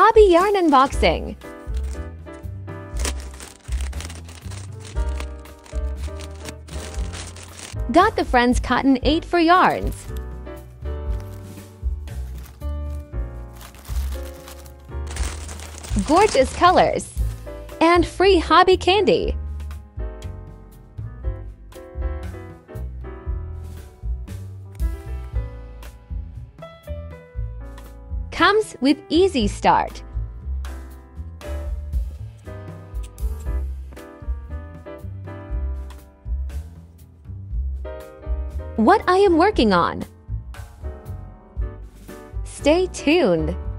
Hobby yarn unboxing. Got the Friends Cotton 8 for yarns. Gorgeous colors. And free hobby candy. Comes with easy start. What I am working on. Stay tuned.